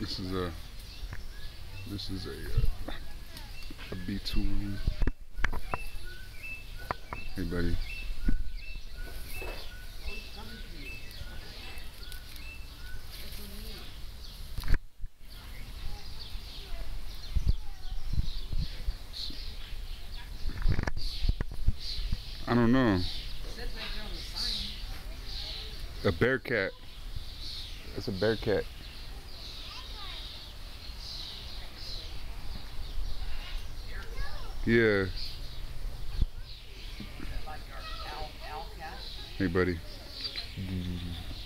This is a a B2. Hey, buddy. I don't know. A bear cat. It's a bear cat. Yeah. Hey, buddy.